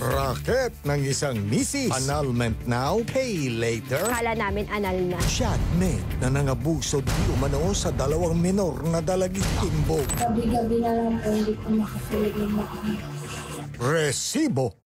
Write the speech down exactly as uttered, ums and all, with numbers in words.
Raket ng isang misis. Annulment now, pay later. Kala namin anal na. Chatmate na nang-abuso diumano sa dalawang menor na dalagita. Timbog. Gabi-gabi na lang po, hindi ko makatulog ng mga. Resibo